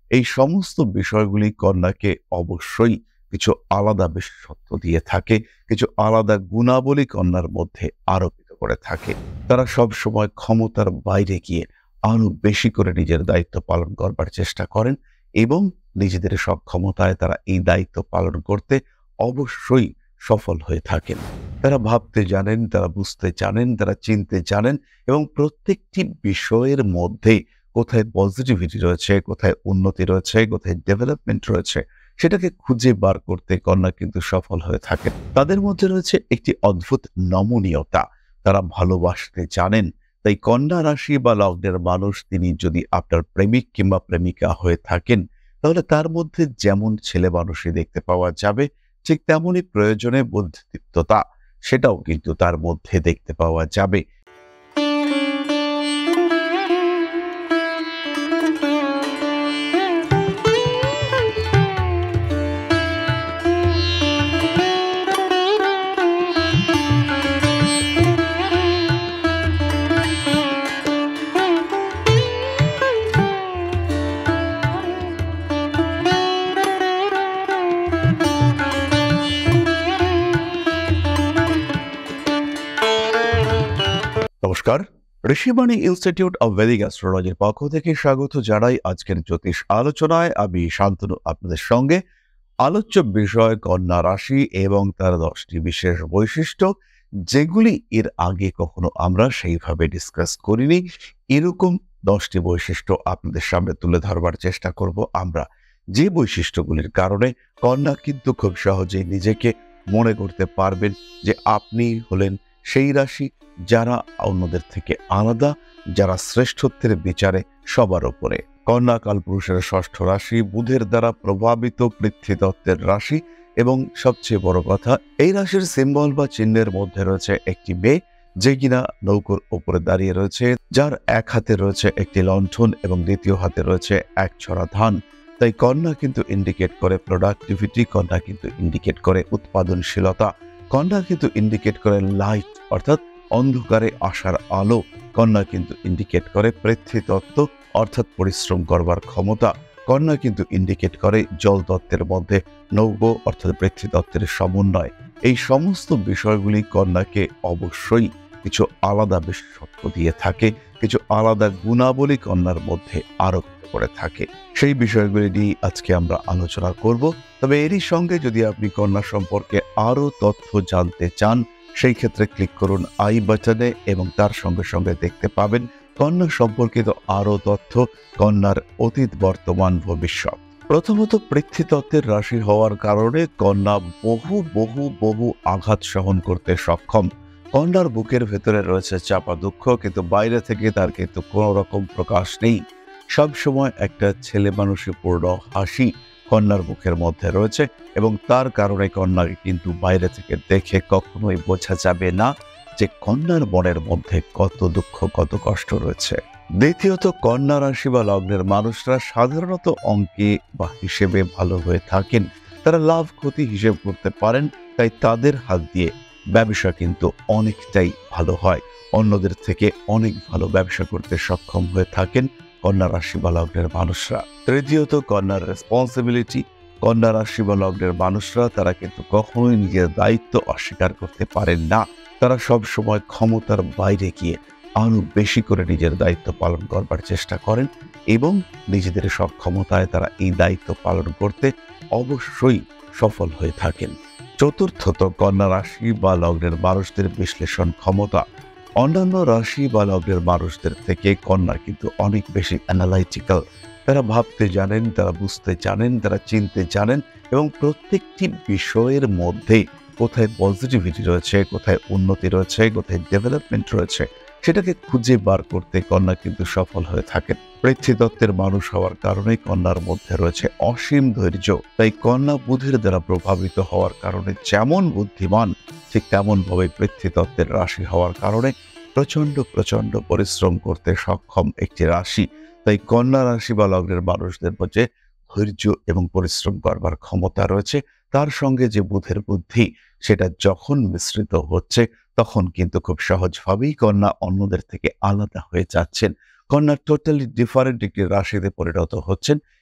এই সমস্ত বিষয়গুলি কন্যাকে অবশ্যই কিছু আলাদা বিশেষত্ব দিয়ে থাকে, কিছু আলাদা গুণাবলী কন্যার মধ্যে আরোপিত করে থাকে। তারা সব সময় ক্ষমতার বাইরে গিয়ে আরো বেশি করে নিজের দায়িত্ব পালন করবার চেষ্টা করেন এবং নিজেদের সক্ষমতায় তারা এই দায়িত্ব পালন করতে অবশ্যই সফল হয়ে থাকেন। তারা ভাবতে জানেন, তারা বুঝতে জানেন, তারা চিনতে জানেন এবং প্রত্যেকটি বিষয়ের মধ্যে কোথায় পজিটিভিটি রয়েছে, কোথায় উন্নতি রয়েছে, কোথায় ডেভেলপমেন্ট রয়েছে, সেটাকে খুঁজে বার করতে কন্যা কিন্তু সফল হয়ে থাকেন। তাদের মধ্যে রয়েছে একটি অদ্ভুত নমনীয়তা। তারা ভালোবাসতে জানেন। তাই কন্যা রাশি বা লগ্নের মানুষ তিনি যদি আপনার প্রেমিক কিংবা প্রেমিকা হয়ে থাকেন, তাহলে তার মধ্যে যেমন ছেলে মানুষই দেখতে পাওয়া যাবে, ঠিক তেমনই প্রয়োজনে বুদ্ধিদীপ্ততা সেটাও কিন্তু তার মধ্যে দেখতে পাওয়া যাবে। নমস্কার, ঋষিবাণী ইনস্টিটিউট অব ভেদিক অ্যাস্ট্রোলজির পক্ষ থেকে স্বাগত জানাই আজকের জ্যোতিষ আলোচনায়। আমি শান্তনু আপনাদের সঙ্গে। আলোচ্য বিষয় কন্যা রাশি এবং তার 10টি বিশেষ বৈশিষ্ট্য, যেগুলি এর আগে কখনো আমরা সেইভাবে ডিসকাস করিনি। এরকম 10টি বৈশিষ্ট্য আপনাদের সামনে তুলে ধরবার চেষ্টা করব আমরা, যে বৈশিষ্ট্যগুলির কারণে কন্যা কিন্তু খুব সহজেই নিজেকে মনে করতে পারবেন যে আপনি হলেন সেই রাশি যারা অন্যদের থেকে আলাদা, যারা শ্রেষ্ঠত্বের বিচারে সবার উপরে। কন্যা কালপুরুষের 6ষ্ঠ রাশি, বুধের দ্বারা প্রভাবিত পৃথ্বীতত্ত্বের রাশি এবং সবচেয়ে বড় কথা, এই রাশির সিম্বল বা চিহ্নের মধ্যে রয়েছে একটি মেয়ে যে কিনা নৌকোর উপরে দাঁড়িয়ে রয়েছে, যার এক হাতে রয়েছে একটি লণ্ঠন এবং দ্বিতীয় হাতে রয়েছে এক ছড়া ধান। তাই কন্যা কিন্তু ইন্ডিকেট করে প্রোডাক্টিভিটি, কন্যা কিন্তু ইন্ডিকেট করে উৎপাদনশীলতা, কন্যা কিন্তু ইন্ডিকেট করে লাইট অর্থাৎ অন্ধকারে আসার আলো, কন্যা কিন্তু ইন্ডিকেট করে পৃথ্বীতত্ত্ব অর্থাৎ পরিশ্রম করবার ক্ষমতা, কন্যা কিন্তু ইন্ডিকেট করে জল তত্ত্বের মধ্যে নৌকো অর্থাৎ পৃথ্বীতত্ত্বের সমন্বয়। এই সমস্ত বিষয়গুলি কন্যাকে অবশ্যই কিছু আলাদা বিশেষত্ব দিয়ে থাকে, কিছু আলাদা গুণাবলী কন্যার মধ্যে আরোপিত করে থাকে। সেই বিষয়গুলি নিয়ে আজকে আমরা আলোচনা করব। তবে এরই সঙ্গে যদি আপনি কন্যা সম্পর্কে আরো তথ্য জানতে চান, সেই ক্ষেত্রে ক্লিক করুন আই বাটনে এবং তার সঙ্গে সঙ্গে দেখতে পাবেন কন্যা সম্পর্কিত আরো তথ্য, কন্যার অতীত, বর্তমান, ভবিষ্যৎ। প্রথমত, পৃথ্বীতত্ত্বের রাশি হওয়ার কারণে কন্যা বহু বহু বহু আঘাত সহন করতে সক্ষম। কন্যার বুকের ভেতরে রয়েছে চাপা দুঃখ, কিন্তু বাইরে থেকে তার কিন্তু কোনো রকম প্রকাশ নেই। সবসময় একটা ছেলে মানুষে পূর্ণ হাসি কন্যার মুখের মধ্যে রয়েছে এবং তার কারণে কন্যাকে কিন্তু বাইরে থেকে দেখে কখনোই বোঝা যাবে না যে কন্যার মনের মধ্যে কত দুঃখ, কত কষ্ট রয়েছে। দ্বিতীয়ত, কন্যা রাশি বা লগ্নের মানুষরা সাধারণত অঙ্কে বা হিসেবে ভালো হয়ে থাকেন। তারা লাভ ক্ষতি হিসেব করতে পারেন, তাই তাদের হাত দিয়ে ব্যবসা কিন্তু অনেকটাই ভালো হয়। অন্যদের থেকে অনেক ভালো ব্যবসা করতে সক্ষম হয়ে থাকেন কন্যা রাশি বা লগ্নের মানুষরা। তৃতীয়ত, কন্যার রেসপন্সিবিলিটি। কন্যা রাশি বা লগ্নের মানুষরা তারা কিন্তু কখনোই নিজের দায়িত্ব অস্বীকার করতে পারেন না। তারা সব সময় ক্ষমতার বাইরে গিয়ে আরো বেশি করে নিজের দায়িত্ব পালন করবার চেষ্টা করেন এবং নিজেদের সক্ষমতায় তারা এই দায়িত্ব পালন করতে অবশ্যই সফল হয়ে থাকেন। চতুর্থত, কন্যা রাশি বা লগ্নের মানুষদের বিশ্লেষণ ক্ষমতা। অন্যান্য রাশি বা লগ্নের মানুষদের থেকে কন্যা কিন্তু অনেক বেশি অ্যানালাইটিক্যাল। তারা ভাবতে জানেন, তারা বুঝতে জানেন, তারা চিনতে জানেন এবং প্রত্যেকটি বিষয়ের মধ্যে কোথায় পজিটিভিটি রয়েছে, কোথায় উন্নতি রয়েছে, কোথায় ডেভেলপমেন্ট রয়েছে, সেটাকে খুঁজে বার করতে কন্যা কিন্তু সফল হয়ে থাকেন। পৃথ্বীতত্ত্বের মানুষ হওয়ার কারণে কন্যার মধ্যে রয়েছে অসীম ধৈর্য। তাই কন্যা বুধের দ্বারা প্রভাবিত হওয়ার কারণে যেমন বুদ্ধিমান, ঠিক তেমন ভাবে পৃথ্বীতত্ত্বের রাশি হওয়ার কারণে প্রচন্ড প্রচন্ড পরিশ্রম করতে সক্ষম একটি রাশি। তাই কন্যা রাশি বা লগ্নের মানুষদের মধ্যে ধৈর্য এবং পরিশ্রম করবার ক্ষমতা রয়েছে। তার সঙ্গে যে বুধের বুদ্ধি, সেটা যখন মিশ্রিত হচ্ছে তখন কিন্তু খুব সহজভাবেই কন্যা অন্যদের থেকে আলাদা হয়ে যাচ্ছেন। কন্যা টোটালি ডিফারেন্ট একটি রাশিতে পরিণত হচ্ছেন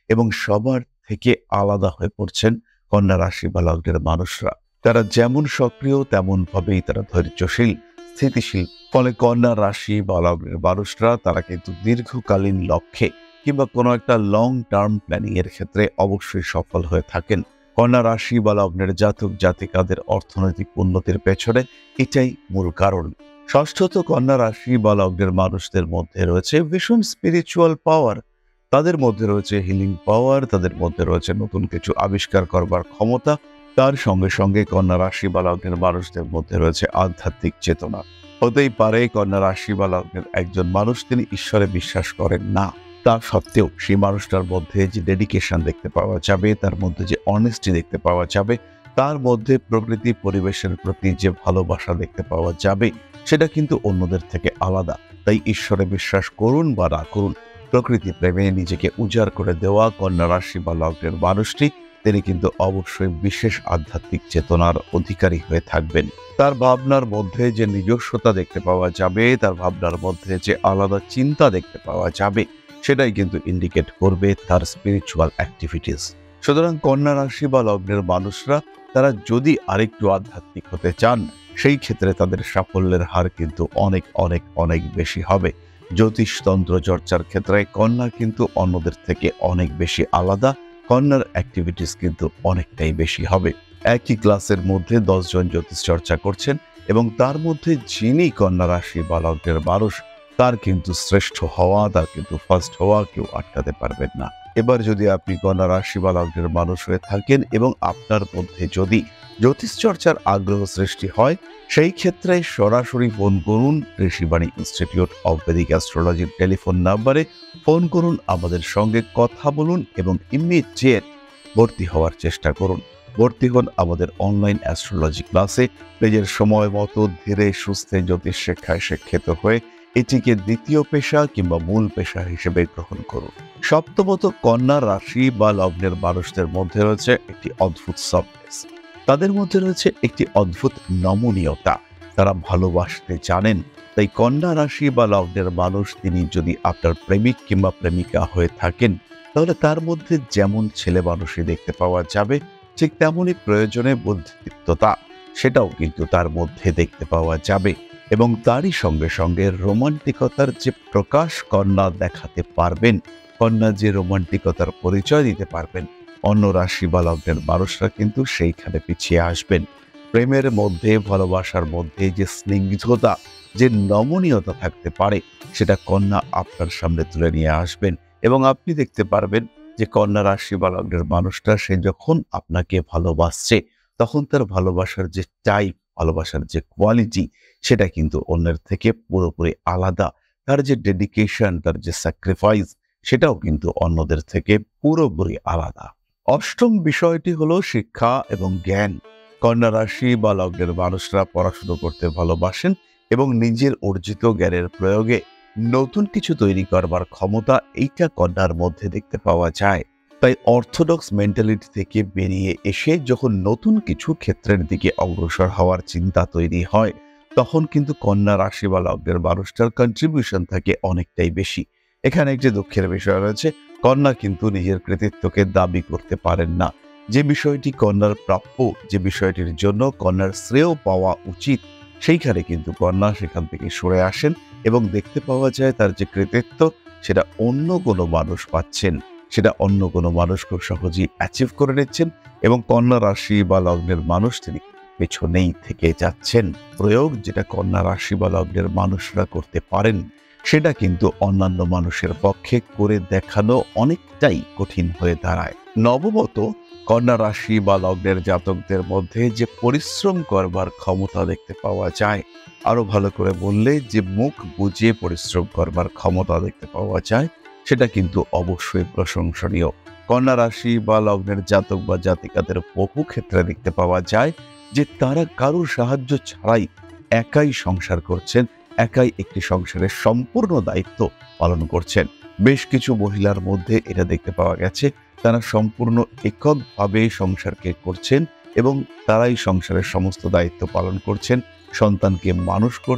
এবং সবার থেকে আলাদা হয়ে পড়ছেন কন্যা রাশি বা লগ্নের মানুষরা। তারা যেমন সক্রিয় তেমন ভাবেই তারা ধৈর্যশীল, স্থিতিশীল। ফলে কন্যা রাশি বা লগ্নের মানুষরা তারা কিন্তু দীর্ঘকালীন লক্ষ্যে কিংবা কোনো একটা লং টার্ম প্ল্যানিং এর ক্ষেত্রে অবশ্যই সফল হয়ে থাকেন। কন্যা রাশি বা লগ্নের জাতক জাতিকাদের অর্থনৈতিক উন্নতির পেছনে এটাই মূল কারণ। ষষ্ঠত, কন্যা রাশি বা লগ্নের মানুষদের মধ্যে রয়েছে ভীষণ স্পিরিচুয়াল পাওয়ার। তাদের মধ্যে রয়েছে হিলিং পাওয়ার, তাদের মধ্যে রয়েছে নতুন কিছু আবিষ্কার করবার ক্ষমতা। তার সঙ্গে সঙ্গে কন্যা রাশি বা লগ্নের মানুষদের মধ্যে রয়েছে আধ্যাত্মিক চেতনা। হতেই পারে কন্যা রাশি বা লগ্নের একজন মানুষ তিনি ঈশ্বরে বিশ্বাস করেন না, তা সত্ত্বেও সেই মানুষটার মধ্যে যে ডেডিকেশন দেখতে পাওয়া যাবে, তার মধ্যে যে অনেস্টি দেখতে পাওয়া যাবে, তার মধ্যে প্রকৃতি পরিবেশের প্রতি যে ভালোবাসা দেখতে পাওয়া যাবে, সেটা কিন্তু অন্যদের থেকে আলাদা। তাই ঈশ্বরে বিশ্বাস করুন বা না করুন, প্রকৃতি প্রেমে নিজেকে উজাড় করে দেওয়া কন্যা রাশি বা লগ্নের মানুষটি তিনি কিন্তু অবশ্যই বিশেষ আধ্যাত্মিক চেতনার অধিকারী হয়ে থাকবেন। তার ভাবনার মধ্যে যে নিজস্বতা দেখতে পাওয়া যাবে, তার ভাবনার মধ্যে যে আলাদা চিন্তা দেখতে পাওয়া যাবে, সেটাই কিন্তু ইন্ডিকেট করবে তার স্পিরিচুয়াল অ্যাক্টিভিটিস। সুতরাং কন্যা রাশি বা লগ্নের মানুষরা তারা যদি আরেকটু আধ্যাত্মিক হতে চান, সেই ক্ষেত্রে তাদের সাফল্যের হার কিন্তু অনেক অনেক অনেক বেশি হবে। জ্যোতিষতন্ত্র চর্চার ক্ষেত্রে কন্যা কিন্তু অন্যদের থেকে অনেক বেশি আলাদা। কন্যার অ্যাক্টিভিটিস কিন্তু অনেকটাই বেশি হবে। একই ক্লাসের মধ্যে 10 জন জ্যোতিষ চর্চা করছেন এবং তার মধ্যে যিনি কন্যা রাশি বা লগ্নের মানুষ, তার কিন্তু শ্রেষ্ঠ হওয়া, তার কিন্তু ফার্স্ট হওয়া কেউ আটকাতে পারবেন না। এবার যদি আপনি কন্যা রাশি বা লগ্নের মানুষ হয়ে থাকেন এবং আপনার মধ্যে যদি জ্যোতিষ চর্চার আগ্রহ সৃষ্টি হয়, সেই ক্ষেত্রে সরাসরি ফোন করুন ঋষিবাণী ইনস্টিটিউট অব ভেদিক অ্যাস্ট্রোলজির টেলিফোন নাম্বারে। ফোন করুন, আমাদের সঙ্গে কথা বলুন এবং ইমিডিয়েট ভর্তি হওয়ার চেষ্টা করুন। ভর্তি হন আমাদের অনলাইন অ্যাস্ট্রোলজি ক্লাসে। নিজের সময় মতো ধীরে সুস্থে জ্যোতিষ শিক্ষায় শিক্ষিত হয়ে এটিকে দ্বিতীয় পেশা কিংবা মূল পেশা হিসেবে গ্রহণ করুন। সপ্তমত, কন্যা রাশি বা লগ্নের মানুষদের মধ্যে রয়েছে একটি অদ্ভুত সফটনেস। তাদের মধ্যে রয়েছে একটি অদ্ভুত নমনীয়তা। তারা ভালোবাসতে জানেন। তাই কন্যা রাশি বা লগ্নের মানুষ তিনি যদি আপনার প্রেমিক কিংবা প্রেমিকা হয়ে থাকেন, তাহলে তার মধ্যে যেমন ছেলে মানুষই দেখতে পাওয়া যাবে, ঠিক তেমনই প্রয়োজনে বুদ্ধিদীপ্ততা সেটাও কিন্তু তার মধ্যে দেখতে পাওয়া যাবে। এবং তারই সঙ্গে সঙ্গে রোমান্টিকতার যে প্রকাশ কন্যা দেখাতে পারবেন, কন্যা যে রোমান্টিকতার পরিচয় দিতে পারবেন, অন্য রাশি বা লগ্নের মানুষরা কিন্তু সেইখানে পিছিয়ে আসবেন। প্রেমের মধ্যে, ভালোবাসার মধ্যে যে স্নিগ্ধতা, যে নমনীয়তা থাকতে পারে, সেটা কন্যা আপনার সামনে তুলে নিয়ে আসবেন এবং আপনি দেখতে পারবেন যে কন্যা রাশি বা লগ্নের মানুষটা সে যখন আপনাকে ভালোবাসছে, তখন তার ভালোবাসার যে টাইপ, ভালোবাসার যে কোয়ালিটি, সেটা কিন্তু অন্যের থেকে পুরোপুরি আলাদা। তার যে ডেডিকেশন, তার যে স্যাক্রিফাইস, সেটাও কিন্তু অন্যদের থেকে পুরোপুরি আলাদা। অষ্টম বিষয়টি হলো শিক্ষা এবং জ্ঞান। কন্যা রাশি বা লগ্নের মানুষরা পড়াশুনো করতে ভালোবাসেন এবং নিজের অর্জিত জ্ঞানের প্রয়োগে নতুন কিছু তৈরি করবার ক্ষমতা এইটা কন্যার মধ্যে দেখতে পাওয়া যায়। তাই অর্থোডক্স মেন্টালিটি থেকে বেরিয়ে এসে যখন নতুন কিছু ক্ষেত্রের দিকে অগ্রসর হওয়ার চিন্তা তৈরি হয়, তখন কিন্তু কন্যা রাশি বা লগ্নের মানুষটার কন্ট্রিবিউশন থাকে অনেকটাই বেশি। এখানে একটি দুঃখের বিষয় রয়েছে, কন্যা কিন্তু নিজের কৃতিত্বকে দাবি করতে পারেন না। যে বিষয়টি কন্যার প্রাপ্য, যে বিষয়টির জন্য কন্যার শ্রেয় পাওয়া উচিত, সেইখানে কিন্তু কন্যা সেখান থেকে সরে আসেন এবং দেখতে পাওয়া যায় তার যে কৃতিত্ব, সেটা অন্য কোনো মানুষ পাচ্ছেন, সেটা অন্য কোনো মানুষ খুব সহজেই অ্যাচিভ করে নিচ্ছেন এবং কন্যা রাশি বা লগ্নের মানুষ তিনি পেছনেই থেকে যাচ্ছেন। প্রয়োগ যেটা কন্যা রাশি বা লগ্নের মানুষরা করতে পারেন, সেটা কিন্তু অন্যান্য মানুষের পক্ষে করে দেখানো অনেকটাই কঠিন হয়ে দাঁড়ায়। নবমত, কন্যা রাশি বা লগ্নের জাতকদের মধ্যে যে পরিশ্রম করবার ক্ষমতা দেখতে পাওয়া যায়, আরো ভালো করে বললে যে মুখ বুজে পরিশ্রম করবার ক্ষমতা দেখতে পাওয়া যায়, সেটা কিন্তু অবশ্যই প্রশংসনীয়। কন্যা রাশি বা লগ্নের জাতক বা জাতিকাদের বহু ক্ষেত্রে দেখতে পাওয়া যায় যে তারা কারোর সাহায্য ছাড়াই একাই সংসার করছেন, একাই একটি সংসারের সম্পূর্ণ দায়িত্ব পালন করছেন। বেশ কিছু মহিলার মধ্যে এটা দেখতে পাওয়া গেছে, তারা সম্পূর্ণ এককভাবে সংসারকে করছেন এবং তারাই সংসারের সমস্ত দায়িত্ব পালন করছেন, সন্তানকে মানুষ করছেন,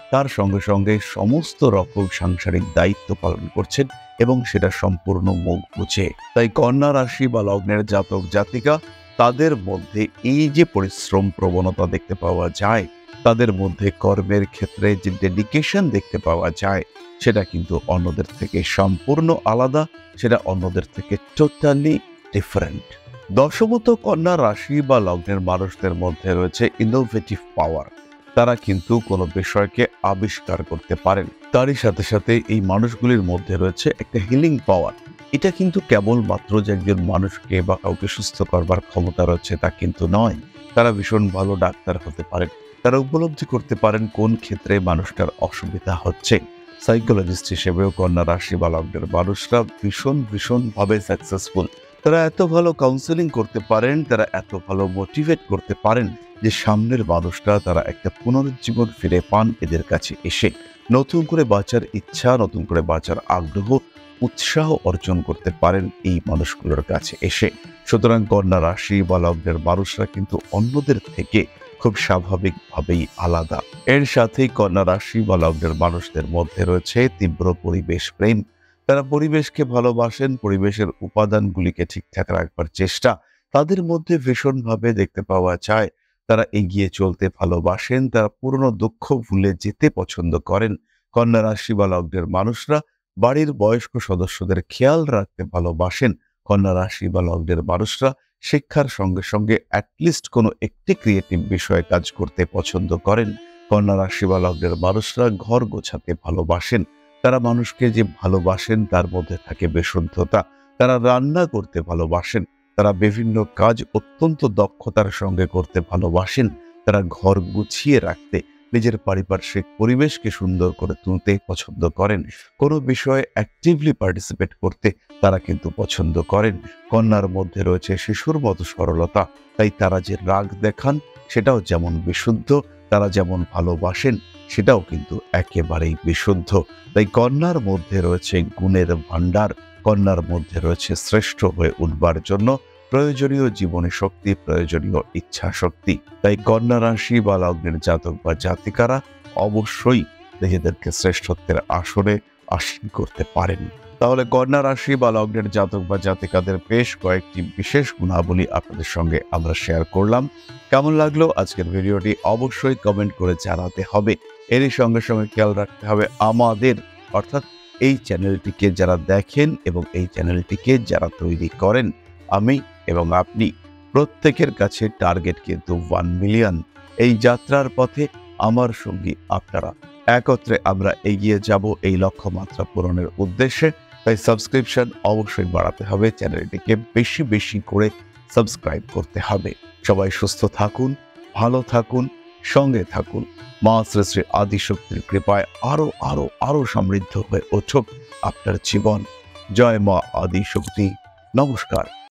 তার সঙ্গে সঙ্গে সমস্ত রকম সাংসারিক দায়িত্ব পালন করছেন এবং সেটা সম্পূর্ণ মুখ বুঝে। তাই কন্যা রাশি বা লগ্নের জাতক জাতিকা তাদের মধ্যে এই যে পরিশ্রম প্রবণতা দেখতে পাওয়া যায়, তাদের মধ্যে কর্মের ক্ষেত্রে যে ডেডিকেশন দেখতে পাওয়া যায়, সেটা কিন্তু অন্যদের থেকে সম্পূর্ণ আলাদা, সেটা অন্যদের থেকে টোটালি ডিফারেন্ট। দশমত কন্যা রাশি বা লগ্নের মানুষদের মধ্যে রয়েছে ইনোভেটিভ পাওয়ার। তারা কিন্তু কোনো বিষয়কে আবিষ্কার করতে পারেন। তারই সাথে সাথে এই মানুষগুলির মধ্যে রয়েছে একটা হিলিং পাওয়ার। এটা কিন্তু কেবলমাত্র যে একজন মানুষকে বা কাউকে সুস্থ করবার ক্ষমতা রয়েছে তা কিন্তু নয়। তারা ভীষণ ভালো ডাক্তার হতে পারেন। তারা উপলব্ধি করতে পারেন কোন ক্ষেত্রে মানুষটার অসুবিধা হচ্ছে। সাইকোলজিস্ট হিসেবেও কন্যা রাশি বা লগ্নের মানুষরা ভীষণভাবে সাকসেসফুল। তারা এত ভালো কাউন্সেলিং করতে পারেন, তারা এত ভালো মোটিভেট করতে পারেন যে সামনের মানুষটা তারা একটা পুনরুজ্জীবন ফিরে পান এদের কাছে এসে। নতুন করে বাঁচার ইচ্ছা, নতুন করে বাঁচার আগ্রহ, উৎসাহ অর্জন করতে পারেন এই মানুষগুলোর কাছে এসে। সুতরাং কন্যা রাশি বা লগ্নের মানুষরা কিন্তু অন্যদের থেকে খুব স্বাভাবিকভাবেই আলাদা। এর সাথেই কন্যা রাশি বা লগ্নের মানুষদের মধ্যে রয়েছে তীব্র পরিবেশ প্রেম। তারা পরিবেশকে ভালোবাসেন, পরিবেশের উপাদানগুলিকে ঠিকঠাক রাখবার চেষ্টা তাদের মধ্যে ভীষণভাবে দেখতে পাওয়া যায়। তারা এগিয়ে চলতে ভালোবাসেন, তারা পুরনো দুঃখ ভুলে যেতে পছন্দ করেন। কন্যা রাশি বা লগ্নের মানুষরা বাড়ির বয়স্ক সদস্যদের খেয়াল রাখতে ভালোবাসেন। কন্যা রাশি বা লগ্নের মানুষরা শিক্ষার সঙ্গে সঙ্গে অ্যাটলিস্ট কোনো একটি ক্রিয়েটিভ বিষয়ে কাজ করতে পছন্দ করেন। কন্যা রাশি বা লগ্নের মানুষরা ঘর গোছাতে ভালোবাসেন। তারা মানুষকে যে ভালোবাসেন তার মধ্যে থাকে বিশুদ্ধতা। তারা রান্না করতে ভালোবাসেন। তারা বিভিন্ন কাজ অত্যন্ত দক্ষতার সঙ্গে করতে ভালোবাসেন। তারা ঘর গুছিয়ে রাখতে, নিজের পারিপার্শ্বিক পরিবেশকে সুন্দর করে তুলতে পছন্দ করেন। কোনো বিষয়ে অ্যাক্টিভলি পার্টিসিপেট করতে তারা কিন্তু পছন্দ করেন। কন্যার মধ্যে রয়েছে শিশুর মতো সরলতা। তাই তারা যে রাগ দেখান সেটাও যেমন বিশুদ্ধ, তারা যেমন ভালোবাসেন সেটাও কিন্তু একেবারেই বিশুদ্ধ। তাই কন্যার মধ্যে রয়েছে গুণের ভাণ্ডার। কন্যার মধ্যে রয়েছে শ্রেষ্ঠ হয়ে উঠবার জন্য প্রয়োজনীয় জীবনী শক্তি, প্রয়োজনীয় ইচ্ছা শক্তি। তাই কন্যা রাশি বা লগ্নের জাতক বা জাতিকারা অবশ্যই নিজেদেরকে শ্রেষ্ঠত্বের আসনে আসীন করতে পারেন। তাহলে কন্যা রাশি বা লগ্নের জাতক বা জাতিকাদের বেশ কয়েকটি বিশেষ গুণাবলী আপনাদের সঙ্গে আমরা শেয়ার করলাম। কেমন লাগলো আজকের ভিডিওটি অবশ্যই কমেন্ট করে জানাতে হবে। এরই সঙ্গে সঙ্গে খেয়াল রাখতে হবে আমাদের, অর্থাৎ এই চ্যানেলটিকে যারা দেখেন এবং এই চ্যানেলটিকে যারা তৈরি করেন, আমি এবং আপনি প্রত্যেকের কাছে টার্গেট কিন্তু 1 মিলিয়ন। এই যাত্রার পথে আমার সঙ্গী আপনারা। একত্রে আমরা এগিয়ে যাব এই লক্ষ্যমাত্রা পূরণের উদ্দেশ্যে। তাই সাবস্ক্রিপশন অবশ্যই বাড়াতে হবে, চ্যানেলটিকে বেশি বেশি করে সাবস্ক্রাইব করতে হবে। সবাই সুস্থ থাকুন, ভালো থাকুন, সঙ্গে থাকুন। মা শ্রী শ্রী আদিশক্তির কৃপায় আরো আরো আরো সমৃদ্ধ হয়ে উঠুক আপনার জীবন। জয় মা আদিশক্তি। নমস্কার।